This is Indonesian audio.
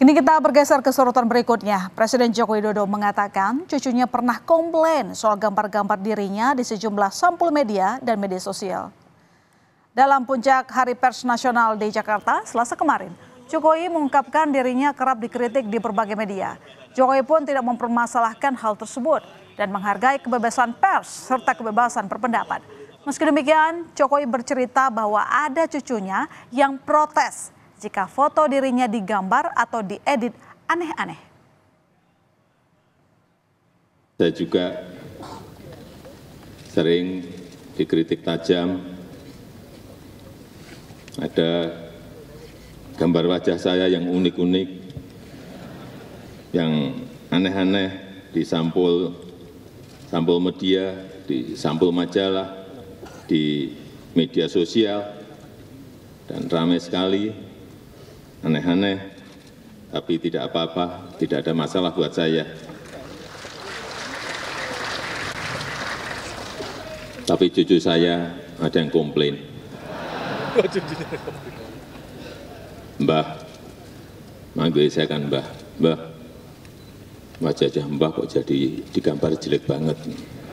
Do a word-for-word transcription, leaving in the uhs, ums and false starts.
Kini kita bergeser ke sorotan berikutnya. Presiden Joko Widodo mengatakan cucunya pernah komplain soal gambar-gambar dirinya di sejumlah sampul media dan media sosial. Dalam puncak Hari Pers Nasional di Jakarta, Selasa kemarin, Jokowi mengungkapkan dirinya kerap dikritik di berbagai media. Jokowi pun tidak mempermasalahkan hal tersebut dan menghargai kebebasan pers serta kebebasan berpendapat. Meski demikian, Jokowi bercerita bahwa ada cucunya yang protes jika foto dirinya digambar atau diedit aneh-aneh. Saya juga sering dikritik tajam. Ada gambar wajah saya yang unik-unik, yang aneh-aneh di sampul sampul media, di sampul majalah, di media sosial, dan ramai sekali. Aneh-aneh, tapi tidak apa-apa, tidak ada masalah buat saya. Tapi cucu saya ada yang komplain. Mbah, manggil saya kan Mbah, Mbah, wajah Mbah kok jadi digambar jelek banget.